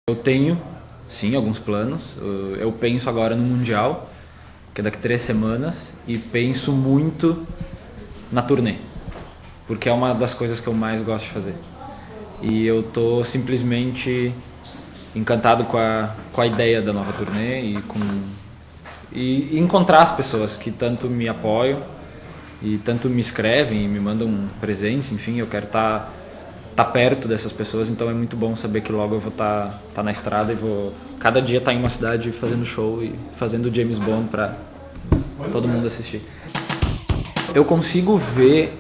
Eu tenho, sim, alguns planos. Eu penso agora no Mundial, que é daqui a 3 semanas, e penso muito na turnê, porque é uma das coisas que eu mais gosto de fazer. E eu tô simplesmente encantado com a ideia da nova turnê e encontrar as pessoas que tanto me apoiam e tanto me escrevem e me mandam presentes. Enfim, eu quero estar perto dessas pessoas, então é muito bom saber que logo eu vou estar na estrada e vou cada dia estar em uma cidade fazendo show e fazendo James Bond para todo mundo assistir. Eu consigo ver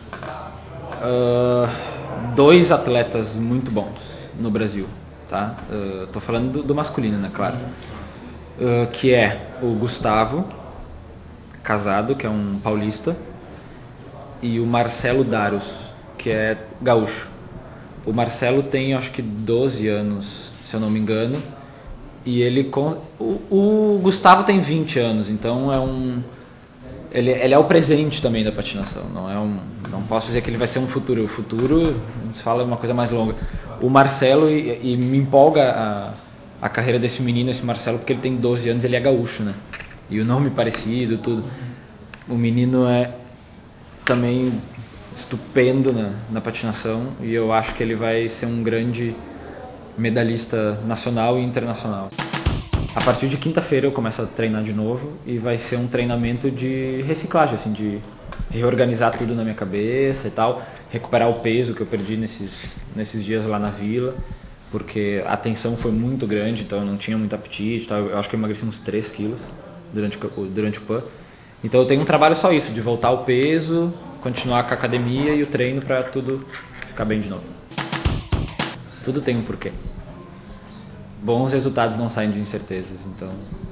dois atletas muito bons no Brasil, tá? Tô falando do masculino, né, claro. Que é o Gustavo Casado, que é um paulista, e o Marcelo Daros, que é gaúcho. O Marcelo tem, acho que 12 anos, se eu não me engano, e o Gustavo tem 20 anos, então ele é o presente também da patinação, não posso dizer que ele vai ser um futuro. O futuro, a gente fala uma coisa mais longa. O Marcelo, e me empolga a carreira desse menino, esse Marcelo, porque ele tem 12 anos, ele é gaúcho, né? E o nome parecido, tudo. O menino é também estupendo na patinação, e eu acho que ele vai ser um grande medalhista nacional e internacional. A partir de quinta-feira eu começo a treinar de novo e vai ser um treinamento de reciclagem, assim, de reorganizar tudo na minha cabeça e tal, recuperar o peso que eu perdi nesses dias lá na vila, porque a tensão foi muito grande, então eu não tinha muito apetite, tal. Eu acho que eu emagreci uns 3 quilos durante o PAN. Então eu tenho um trabalho só isso, de voltar ao peso, continuar com a academia e o treino para tudo ficar bem de novo. Tudo tem um porquê. Bons resultados não saem de incertezas, então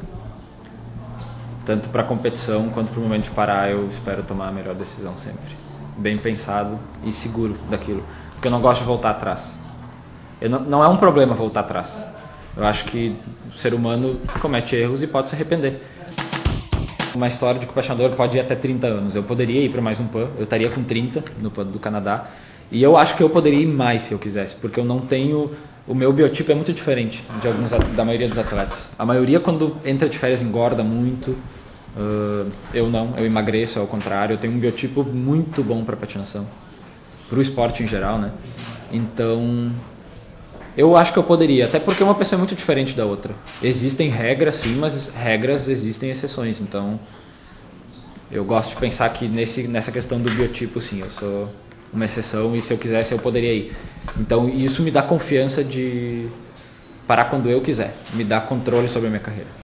tanto para a competição quanto para o momento de parar, eu espero tomar a melhor decisão sempre. Bem pensado e seguro daquilo, porque eu não gosto de voltar atrás. Não é um problema voltar atrás. Eu acho que o ser humano comete erros e pode se arrepender. Uma história de que o patinador pode ir até 30 anos. Eu poderia ir para mais um PAN, eu estaria com 30 no PAN do Canadá. E eu acho que eu poderia ir mais se eu quisesse, porque eu não tenho... O meu biotipo é muito diferente da maioria dos atletas. A maioria, quando entra de férias, engorda muito. Eu não, eu emagreço, ao contrário. Eu tenho um biotipo muito bom para patinação, para o esporte em geral, né? Então, eu acho que eu poderia, até porque uma pessoa é muito diferente da outra. Existem regras, sim, mas regras existem exceções. Então, eu gosto de pensar que nessa questão do biotipo, sim, eu sou uma exceção e se eu quisesse eu poderia ir. Então, isso me dá confiança de parar quando eu quiser, me dá controle sobre a minha carreira.